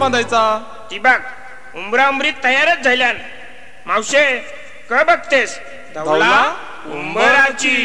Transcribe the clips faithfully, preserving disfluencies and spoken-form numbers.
बांधायचा? ती बघ उंबरा उंबरी तयारच झाल्यान. मावशे क बघतेस? धवला उंबराची.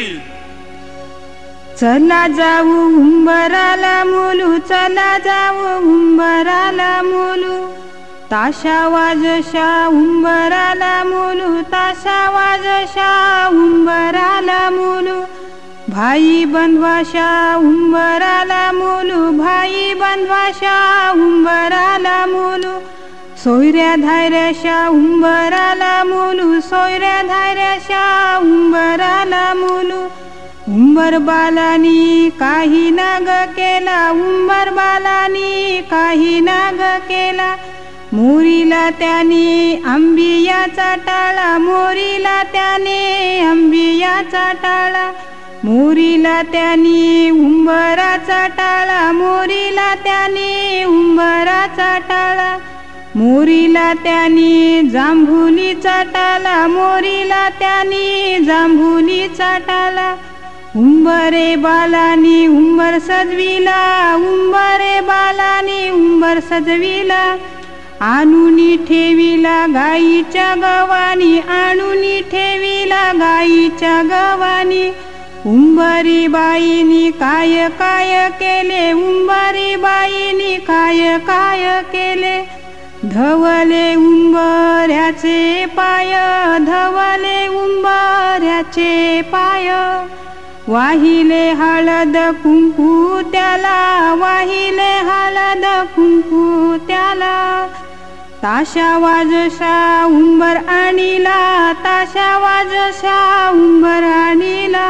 चला जाऊ उंबराला मुलू, चला जाऊ उंबराला मुलू. ताशा वाजशा उंबराला मुलू, ताशा वाजशा उंबराला मुलू. भाई बंधवाशा उंबराला मुलू, भाई बंधवाशा उंबराला मुलू. सोयऱ्या धायऱ्याशा उंबराला मुलू, सोयऱ्या धायऱ्याशा उंबराला मुलू. उंबर बालानी काही नाग केला, उंबर बालानी काही नाग केला. मोरीला त्याने आंबियाचा टाळा, मोरीला त्याने आंबियाचा टाळा. मोरीला त्याने उंबराचा टाळा, मोरीला त्याने उंबराचा टाळा. मोरीला त्याने जांभुलीचा टाळा, मोरीला त्याने जांभुलीचा टाळा. उंबरे बालानी उंबर सजविला, उंबरे बालानी उंबर सजविला. आणूनी ठेविला गाईच्या गवानी, आणूनी ठेविला गाईच्या गवानी. उंबरी बाईनी काय काय केले, उंबरी बाईनी काय काय केले. धवले उंबऱ्याचे पाय, धवले उंबऱ्याचे पाय. वाहिले हळद कुंकू त्याला, वाहिले हळद कुंकू त्याला. ताशा वाजशा उंबर आणीला, ताशा वाजशा उंबर आणीला.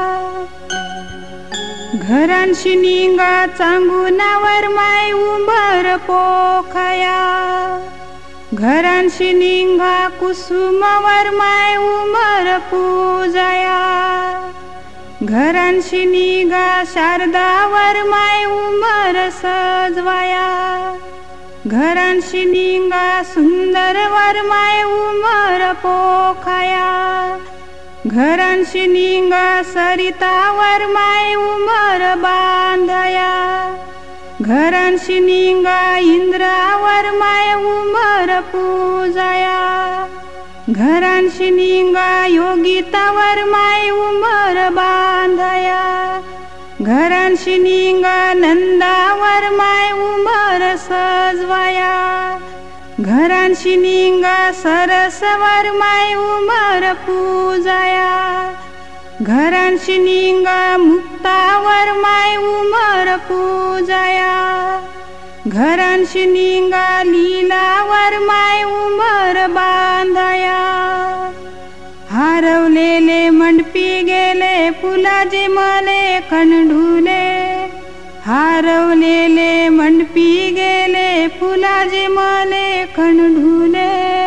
घरांशी निंगा चांगुनावर माय उंबर पोखया. घरांशी निंगा कुसुमावर माय उंबर पूजया. घरांशी निगा शारदावर माय उंबर सजवाया. घरांशी निंगा सुंदरवर माय उंबर पोखया. घरांशी निंगा सरितावर माय उंबर बांधया. घरांशी निंगा इंद्रावर माय उंबर पूजया. घरांशी निंगा योगितावर माय उंबर बांधया. घरांशी निंगा नंदावर माय उंबर सजवाया. घरांशी निंगा सरसवर माय उंबर पूजया. घरांशी निंगा मुक्तावर माय उंबर पूजया. घरांशी निंगा लीलावर माय उंबर बांधया. हरवलेले मंडपी गेले फुलाजी मले कंढुले. हरवलेले मंडपी गेले फुलाजी मले कंढुले.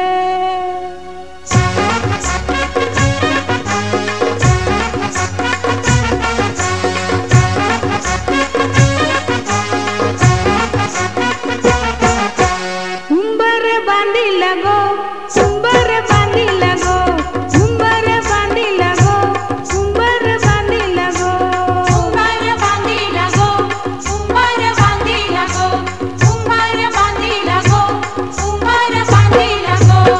उंबर बांधिला गो, उंबर बांधिला गो, उंबर बांधिला गो, उंबर बांधिला गो. उंबर बांधिला गो, उंबर बांधिला गो, उंबर बांधिला गो, उंबर बांधिला गो.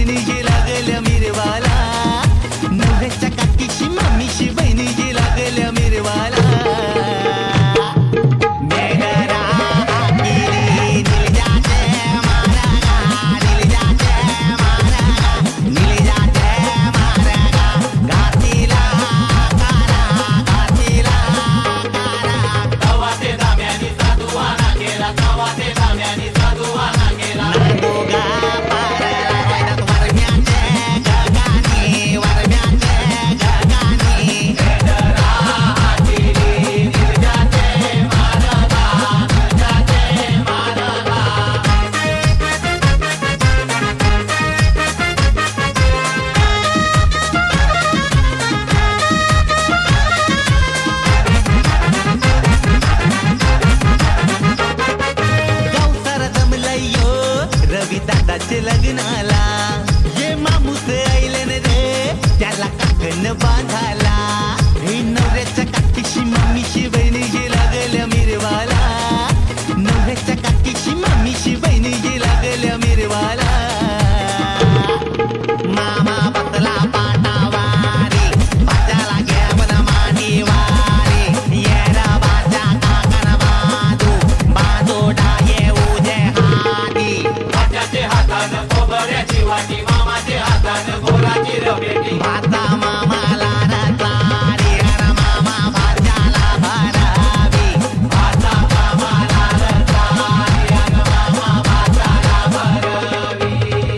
बहिणीशी लागल्या मिरवाला नवऱ्याच्या काकीशी मामीशी बहिणीशी लागल्या मिरवाला लग्नाला ये मामूस आईले न रे त्याला काकण बांधाला हे नवऱ्याच्या काकीशी मम्मीशी बहिणीशी लागल्या मिरवाला नवऱ्याच्या काकीशी मम्मीशी बहिणीशी लागल्या मिरवाला मामा बसला पाटावारी बाजाला घ्यावन मांडीवारी येरा बाजा काकण बाजू बाजू डाये उजे हाती बाजाचे हातानं खोबऱ्याची वाटी मामाचे हातानं गोराची रबेटी भाता मामाला रतारी हर मामा भाज्याला भरावी भाता मामाला रतारी हर मामा भाज्याला भरावी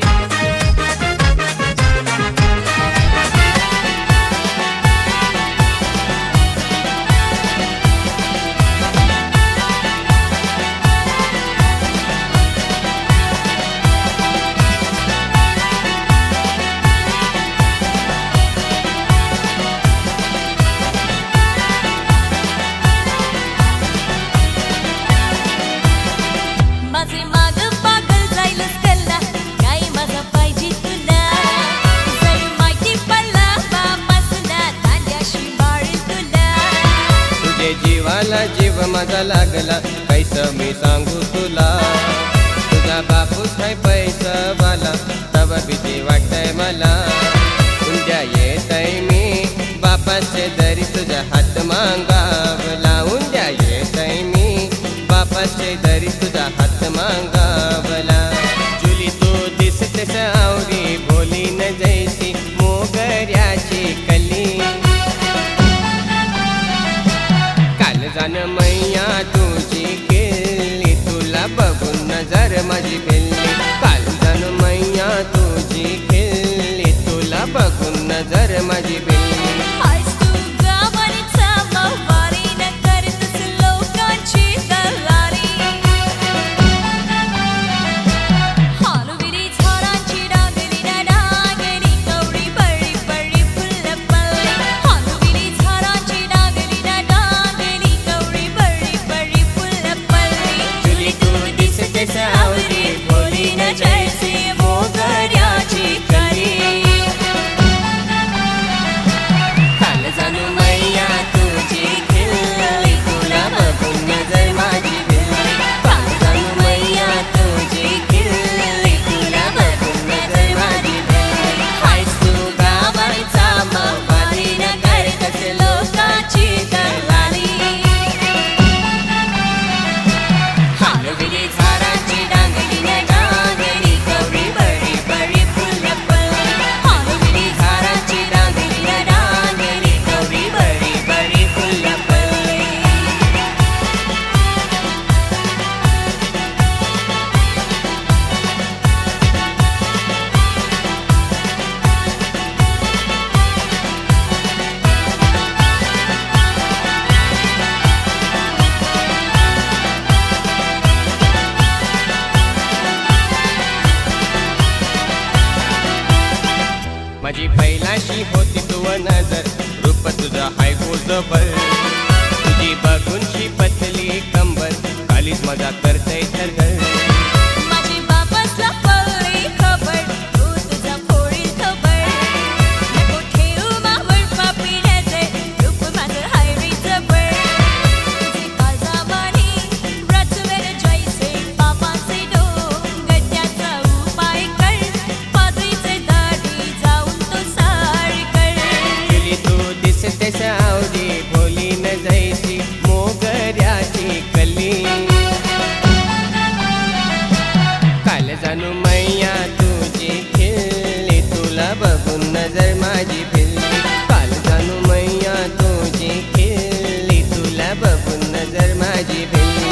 माझे माग पागल जाईलच कल्ला काय माझा पाहिजे तुला जरी माहिती पडला बापासना तांड्याशी बाळ तुला तुझे जीवाला जीव माझा लागला कैसं मी सांगू तुला तुझा बापूस काय पैसा वाला तव भीती वाटतंय मला उद्या येतय मी बापाचे दरी तुझा हात मागावला उद्या येतय मी बापाचे दरी तुझा हात मागावला जुली तू दिसतेस आवडी भोली न जैसी मोगऱ्याची कली काल जाण मैया तुझी केली तुला बघून नजर माझी फिरली काल जाण मैया तुझी केली तुला बघून नजर माझी फिरली हायस तू गावानीचा मवारी न करतस लोकांची दलाली हालविरी झाडांची डांगली न डांगली कवडी बळी बळी फुलं पडली हालविरी झाडांची डांगली न डांगली कवडी बळी बळी फुलं पडली जुली तू दिसतेस आवडी भोली न जैसी मोगऱ्याची कली काल जाण मैया तुझी खिल्ली तुला बघून नजर माझी फिरली काल जाण मैया तुझी खिल्ली तुला बघून नजर माझी फिरली हायस तू गावानीचा मवारी न करतस लोकांची दलाली हालविली झाडांची डांगली न डांगली कवडी बळी बळी फुलं पडली हालविली झाडांची डांगली न डांगली कवडी बळी बळी फुलं पडली माझी पहिलाशी होती तुव नजर रूप तुझा हाय गोजबर तुझी बघून शी पतली कंबर खालीच मजा करतय थरथर माझी बापासला पडली खबर तू तुझा फोडील खबर नको ठेवू मावळ पापी नजर रूप माझं हाय रे जबर तुझे काळजामानी रचवेर जैसे बापाचे डोंग गट्याचा उपाय कर पादरीचे दिसते सावरी भोली न जायची मोगऱ्याची कली काल जाणू मैया तुझी खिल्ली तुला बघून नजर माझी फिरली काल जाणू मैया तुझी खिल्ली तुला बघून नजर माझी फिरली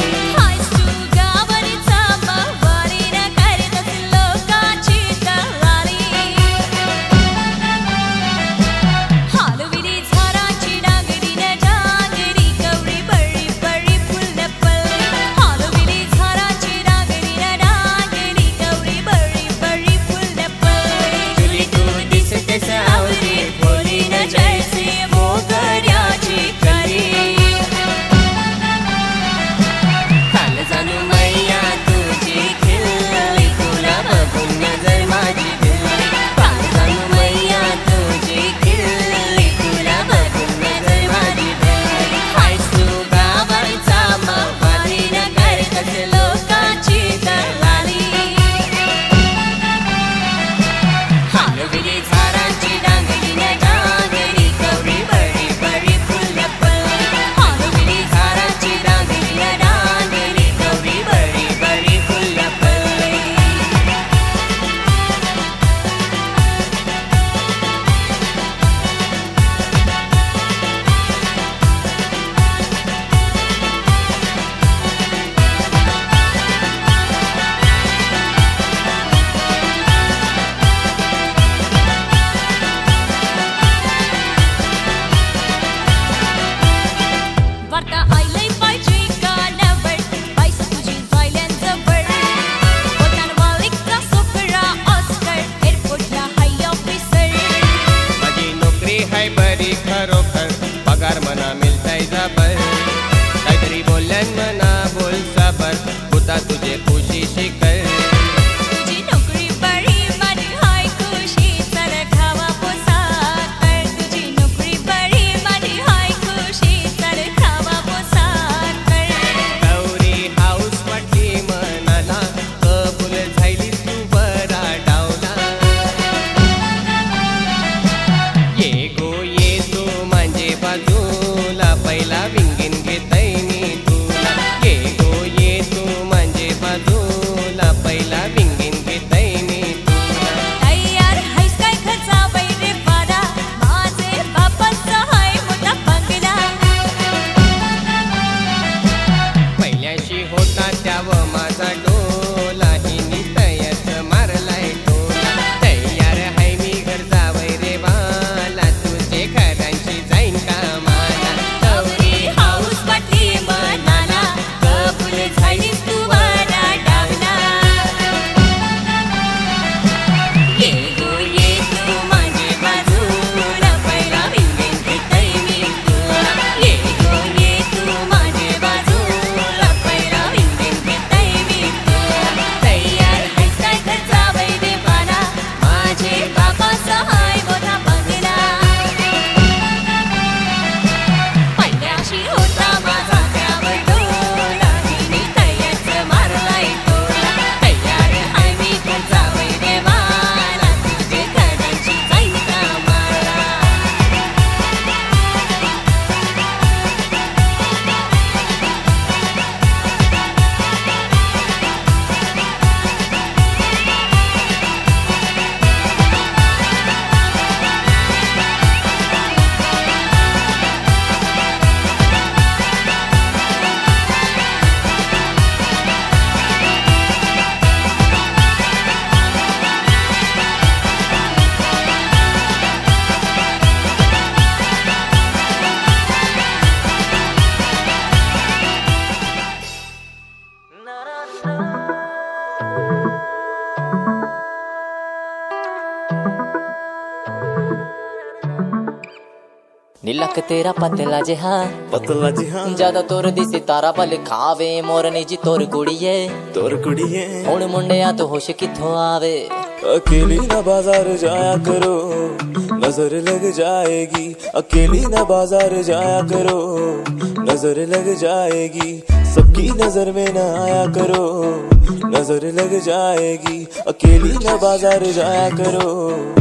तुझे खुशी शिकर तुझी नोकरी बरी माझी हाय खुशी चल खावा पोसाक कर तुझी नोकरी बरी माझी हाय खुशी चल खावा पोसाक कर गौरी हाऊस वाटली मनाला कबूल झाली तू बरा डावला ये गो ये तू माझे बाजूला पहिला विंगीन घेतय मी तुला ये गो ये तू बाजूला पहिला विंगीन घेतय मी तुला तयार हैस काय खर्चावै रे बारा माझे बापाचा हाय मोठा बंगला पहिल्याशी होता त्यावर माझा डोला हिनी तयाच मारलाय टोला तयार हाय मी घर जावय रे बाला तुझे घरांची जाईन कामाला गौरी हाऊस वाटली मनाला कबूल झालीस तू नीलक तेरा पतला जिहा पतला जिहा ज्यादा तोर दी सितारा पल खावे मोरनी जी तोर कुड़िए तोर कुड़िए हुण मुंडिया तो होश किथों आवे अकेली न बाजार जाया करो नजर लग जाएगी अकेली न बाजार जाया करो नजर लग जाएगी सबकी नजर में न आया करो नजर लग जाएगी अकेली न बाजार जाया करो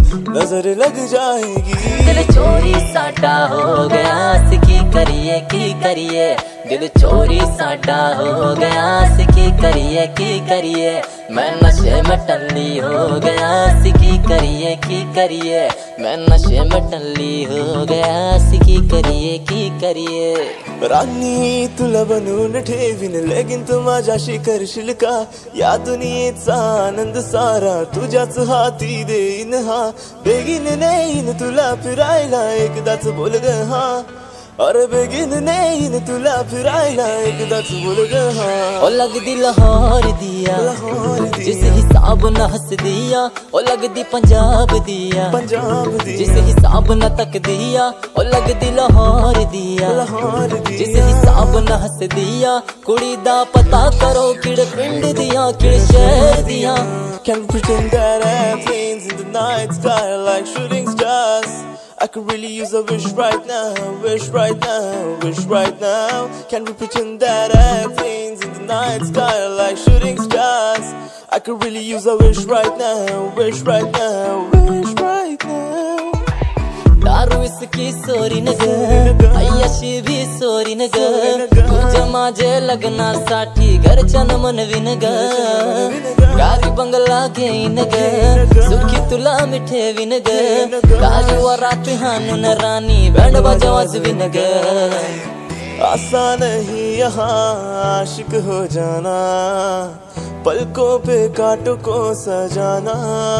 नजर लग जाएगी। दिल चोरी साडा हो गया, सिकी करिए की करिए। दिल चोरी साडा हो गया, सिकी करिए की करिए। मैं नशे में टल्ली हो गया, सिकी करिए की करिए। मैं नशे में टल्ली हो गया, सिकी करिए की करिए। राणी तुला बनवून ठेवीन, लगीन तू माझ्याशी करशील का? या दुनियेचा आनंद सारा तुझ्याच हाती देईन हा। बेगीन नेईन तुला फिरायला, एकदाच बोल ग हा। अरे बेगीन नेईन तुला फिरायला, एकदाच बोल ग हा। ओ लगदी लाहौर दिया, जिस हिसाब न हंस दिया। ओ लगदी पंजाब दिया, पंजाब दी जिस हिसाब न तक दिया। ओ लगदी लाहौर दिया, लाहौर दी जिस हिसाब न हंस दिया। कुड़ी दा पता करो किड़ पिंड दिया, किड़ शहर दिया। Can pretend that airplanes in the night sky are like shooting stars. I could really use a wish right now, wish right now, wish right now. Can we pretend that airplanes in the night sky are like shooting stars? I could really use a wish right now, wish right now, wish right now. दारू इसकी sorry न ग, अय्याशी भी sorry न ग। तुझ्या माझे लग्नासाठी घरच्यानं मनवीन ग। गाडी बंगला घेईन ग, सुखी तुला मी ठेवीन ग। गाडीवर रात्री हाणून राणी बँड बाजा वाजवीन ग। आसान नहीं यहाँ आशिक हो जाना, पलकों पे कांटों को सजाना।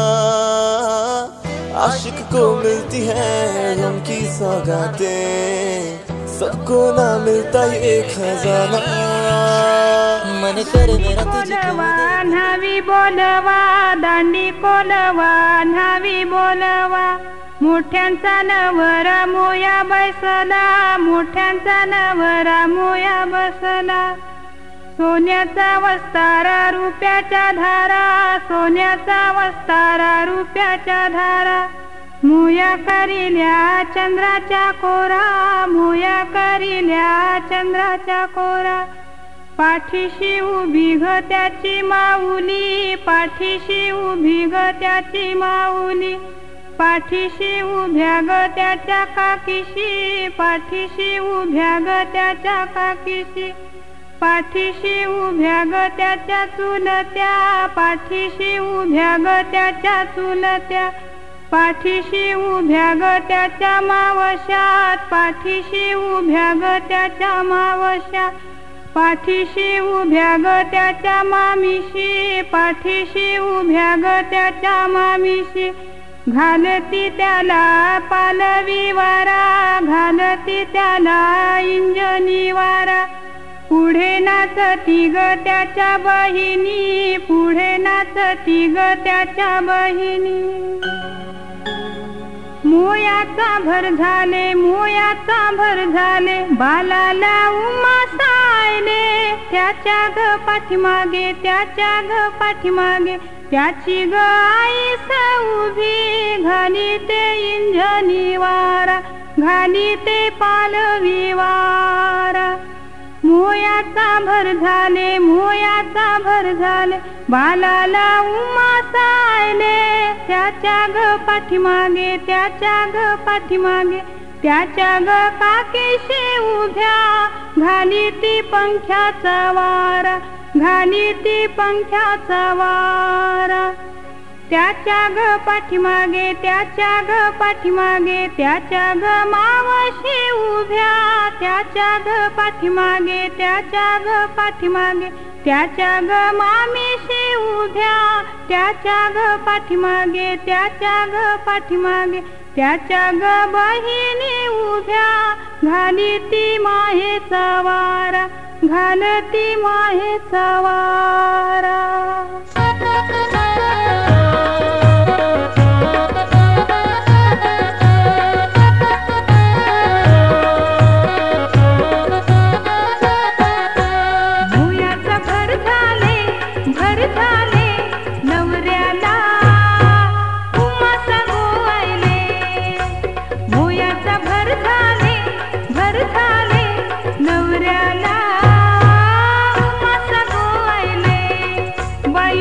आशिक को मिलती है गम की सौगातें, सबको ना मिलता ये खजाना। मन कर मेरा तुझको बोलवा न्हावी बोलवा, दांडी कोलवा न्हावी बोलवा। मोठ्यांचा नवरा मोया बसला, मोठ्यांचा नवरा मोया बसला। सोन्याचा वस्तारा रुपयाच्या धारा, सोन्याचा वस्तारा रुपयाच्या धारा। मोया करिल्या चंद्राच्या कोरा, मोया करिल्या चंद्राच्या कोरा। पाठीशी उभी ग त्याची माऊली, पाठीशी उभी ग त्याची माऊली। पाठीशी उभ्या ग त्याच्या काकीशी, पाठीशी उभ्या ग त्याच्या काकीशी। पाठीशी उभ्या ग त्याच्या चुलत्या, पाठीशी उभ्या ग त्याच्या चुलत्या। पाठीशी उभ्या ग त्याच्या मावशात, पाठीशी उभ्या ग त्याच्या मावशात। पाठीशी उभ्या ग त्याच्या मामीशी, पाठीशी उभ्या ग त्याच्या मामीशी। घालती त्याला पालवी वारा, घालती त्याला इंजनी वारा। पुढे नाचती ग त्याच्या बहिणी, पुढे नाचती ग त्याच्या बहिणी। मोयाचा भर झाले, मोयाचा भर झाले, बालाला उमा सायले। त्याच्या ग पाठीमागे, त्याच्या ग पाठीमागे, त्याची ग आई उभी। घाली ते इंजनी वारा, घाली ते पालवी वारा। मोयाचा भर झाले, मोयाचा भर झाले, बालाला उमा सायले। त्याच्या ग पाठीमागे, त्याच्या ग पाठीमागे, त्याच्या ग काकीशी उभ्या। घाली ती पंख्याचा वारा, घाली ती पंख्याचा वारा। त्याच्या ग पाठीमागे, त्याच्या ग पाठीमागे, त्याच्या ग मावशी उभ्या। त्याच्या ग पाठीमागे, त्याच्या ग पाठीमागे, त्याच्या ग मामीशी उभ्या। त्याच्या ग पाठीमागे, त्याच्या ग पाठीमागे, त्याच्या ग बहिणी उभ्या। घाली ती माहेचा वारा, घालती माहेचा वारा। बाई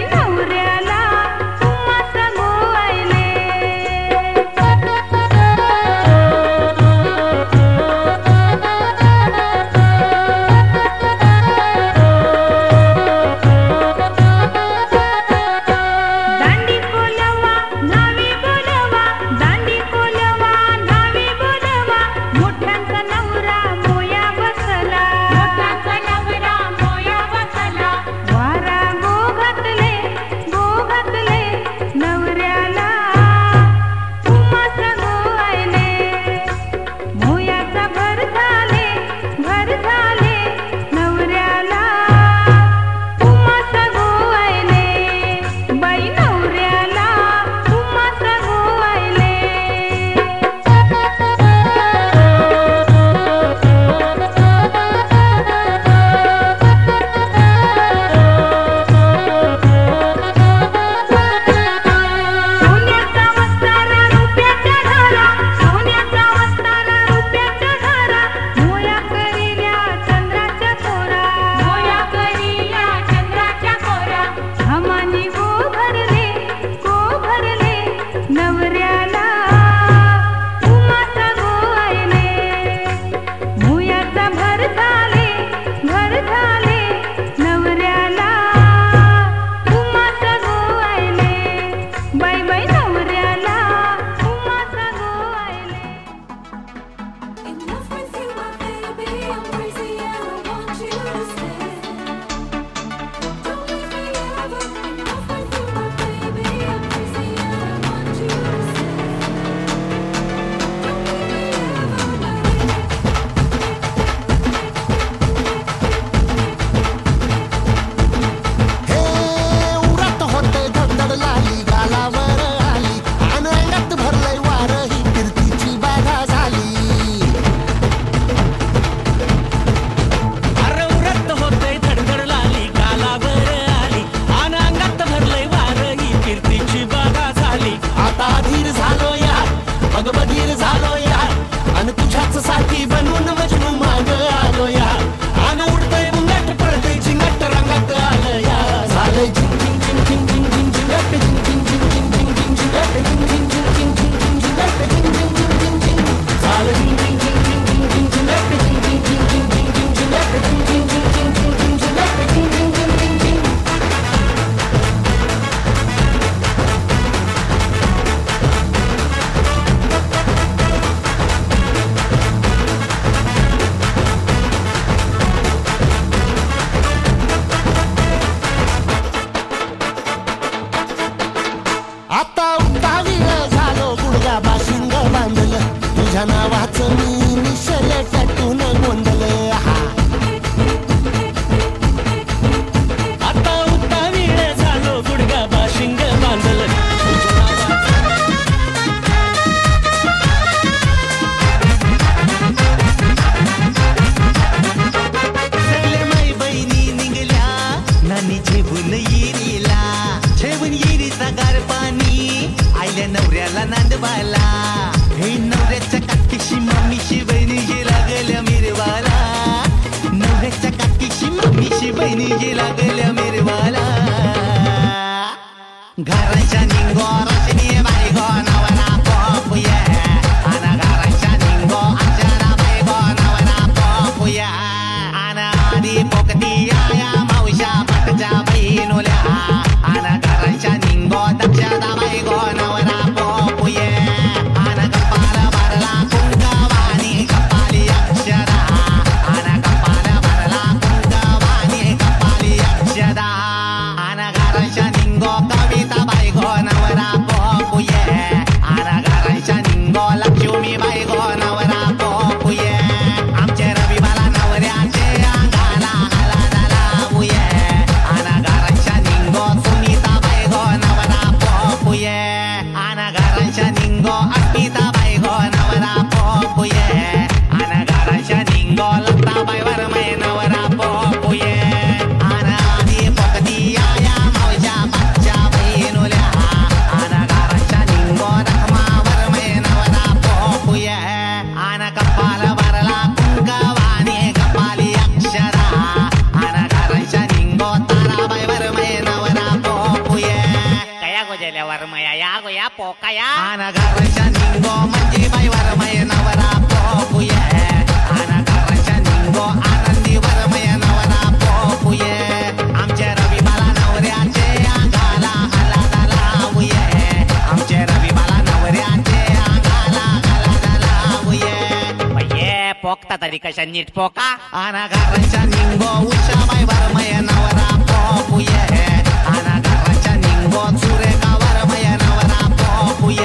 पोकता तरी कशा नीट पोका आना घराच्या निंगो उषाबाई वरमय नवरा पोपुय आना घराच्या निंगो सुरेखा वरमय नवरा पोपुय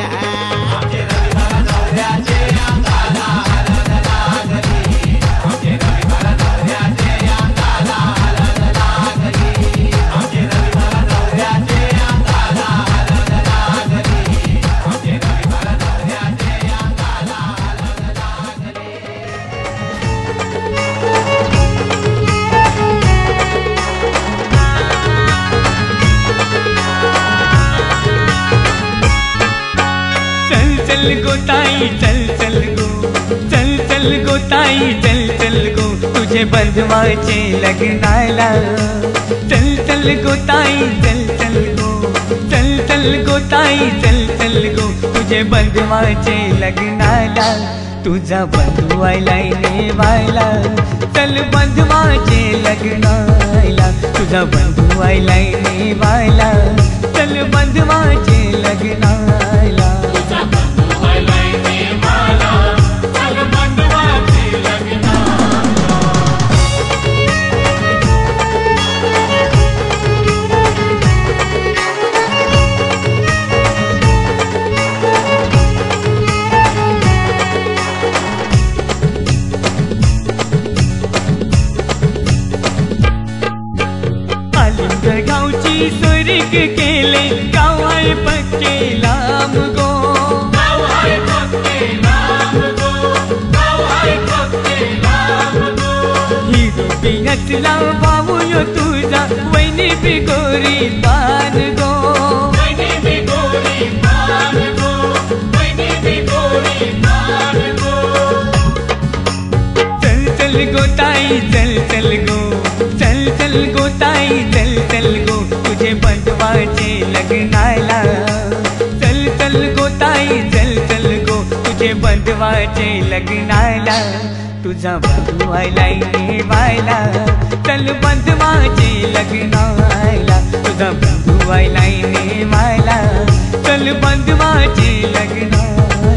चल गो ताई चल चल गो चल चल गो ताई चल चल गो तुझे बंधवाचे लग्नाला चल चल गो ताई चल चल गो चल चल गो ताई चल चल गो तुझे बंधवाचे लग्नाला तुझा बंधू आयलाय नेवायला चल बंधवाचे लग्नाला तुझा बंधू आयलाय नेवायला चल बंधवाचे लग्नाला गावची सोरीक केले गाव आहे पक्के लांब गो गाव आहे पक्के लांब गो गाव आहे पक्के लांब गो ही रुपी हसला बाबूयो तुझा वैनी बिगोरी पान गो वैनी बिगोरी पान गो वैनी बिगोरी पान गो चल चल गो ताई चल चल गो चल चल गो ताई चल चल गो तुझे बंधवाचे लग्नाला चल चल गो ताई चल चल गो तुझे बंधवाचे लग्नाला तुझा बंधू आयलाय नेवायला चल बंधवाचे लग्नाला तुझा बंधू आयलाय नेवायला चल बंधवाचे लग्नाला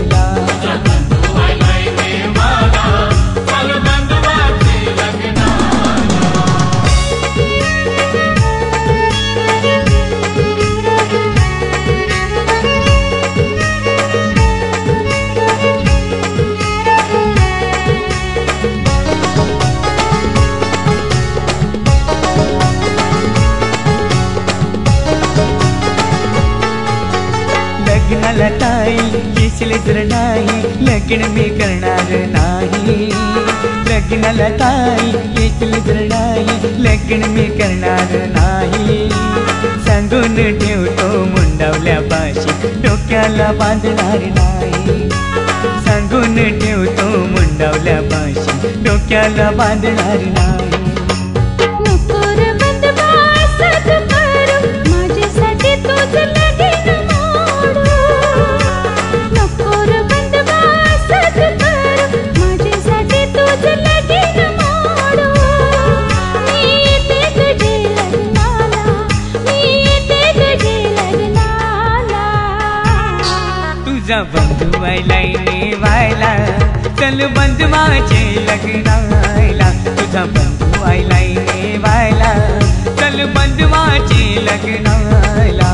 लग्नाला ताई येशील तर नाही लग्न मी करणार नाही लग्नाला ताई येशील तर नाही लग्न मी करणार नाही सांगून ठेवतो मुंडावल्या पाशी डोक्याला बांधणार नाही सांगून ठेवतो मुंडावल्या पाशी डोक्याला बांधणार नाही नको रे बंधवा साथ करू माझ्यासाठी तुझ लगीन मोडू नको रे बंधवा साथ करू माझ्यासाठी तुझ लगीन मोडू मी येते तुझे लग्नाला मी येते तुझे लग्नाला तुझा बंधू आयलाय नेवायला चल बंधवाचे लग्नाला तुझा बंधू आयलाय नेवायला चल बंधवाचे लग्नाला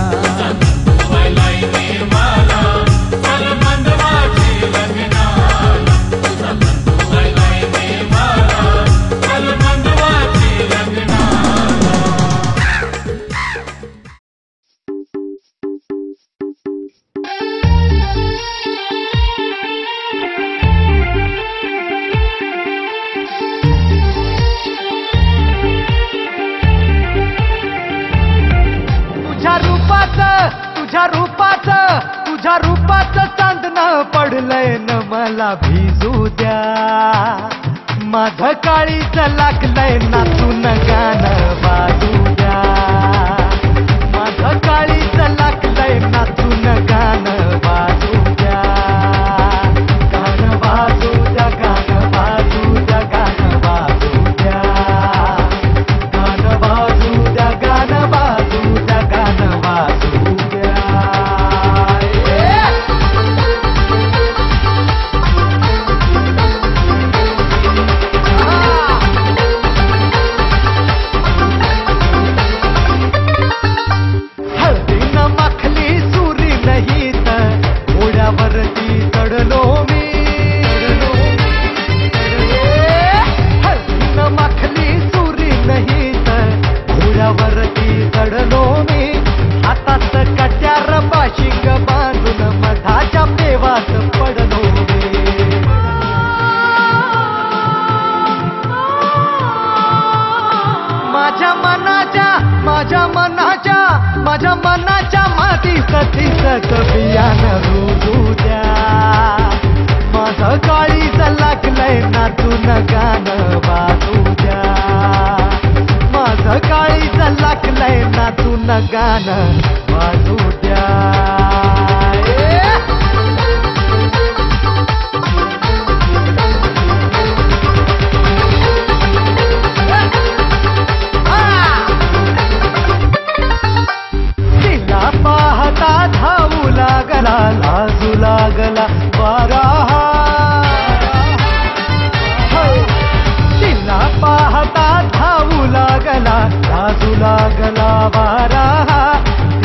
तुझ्या रूपाचं तुझ्या रूपाचं चांदणं पडलंय न मला भिजू द्या माझं काळीच लागलंय नाचून गाणं वाजू द्या माझं काळीच लागलंय नाचून गाणं वाजू द्या गाणं वाजू द्या गाणं वाजू द्या गाणं वाजू द्या गाणं वाजू द्या गाणं वाजू द्या गाणं वाजू द्या विश्वास पडलो रे. माझ्या मनाच्या माझ्या मनाच्या माझ्या मनाच्या मातीस तिसक बियान रुजू द्या. माझं काळीज लागलंय नाचून गाणं वाजू द्या. माझं काळीज लागलंय नाचून गाणं वाजू द्या. तिला पाहता धावू लागला लाजू लागला वारा. तिला पाहता धावू लागला लाजू लागला वारा.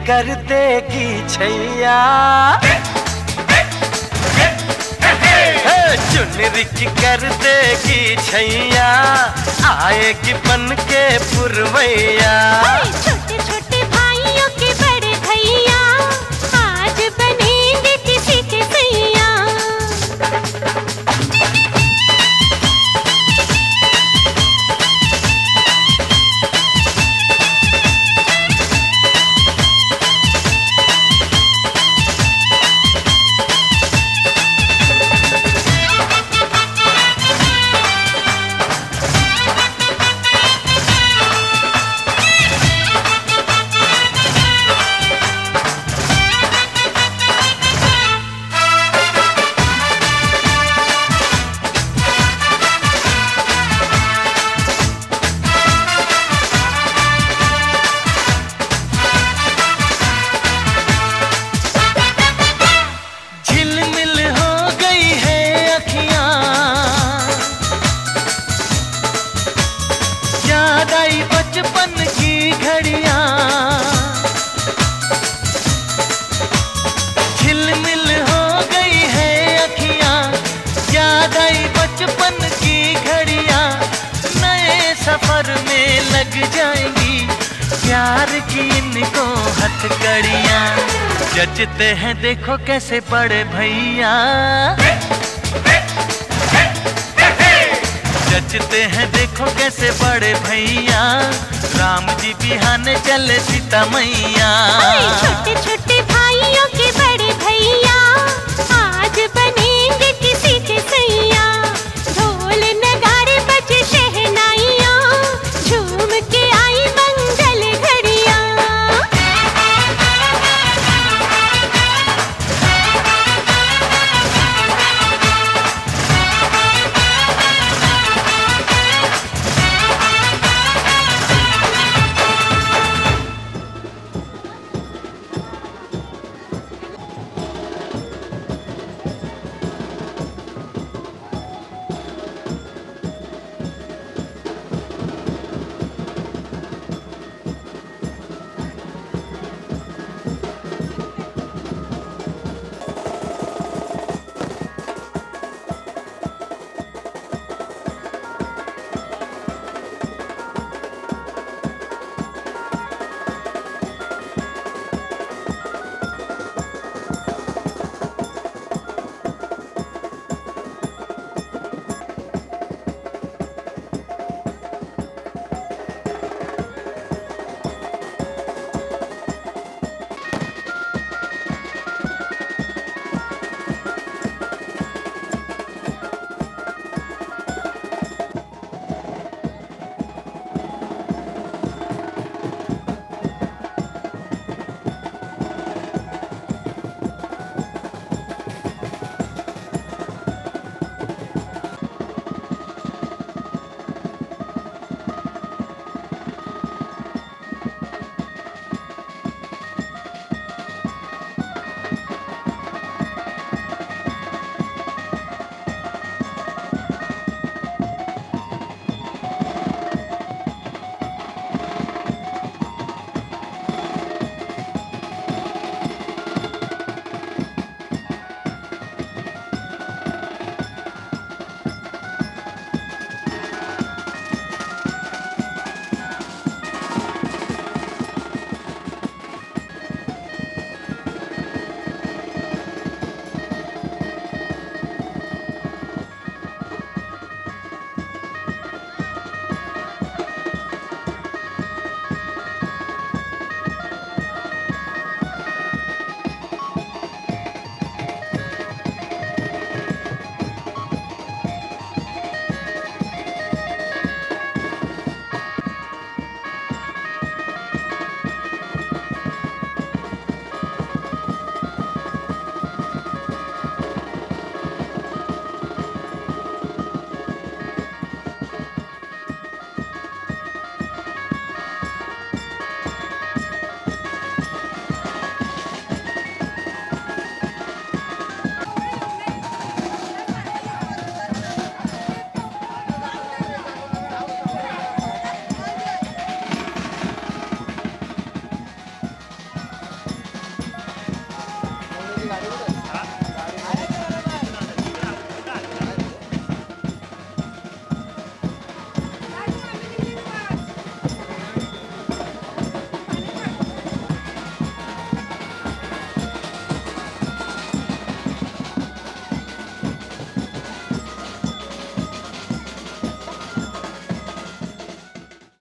कर देगी छैया, चुनरी की कर देगी छैया, आएगी बन के पुरवैया। छोटे छोटे भाइयों के बड़े भैया आज बनेंगे किसी के सैया। बचपन की घड़ियां झिलमिल हो गई है अखियां, याद आई बचपन की घड़ियां, नए सफर में लग जाएंगी प्यार की इनको हथकड़ियां। जचते हैं देखो कैसे बड़े भैया, जचते हैं देखो कैसे बड़े भैया, राम जी बिहाने चले सीता मैया। छोटे छोटे भाइयों के बड़े भैया आज बनेंगे किसी के सैया। ढोल नगाड़े बजे शहनाइयाँ, झूम के आई मंगल घड़ियाँ। गाडी कुठे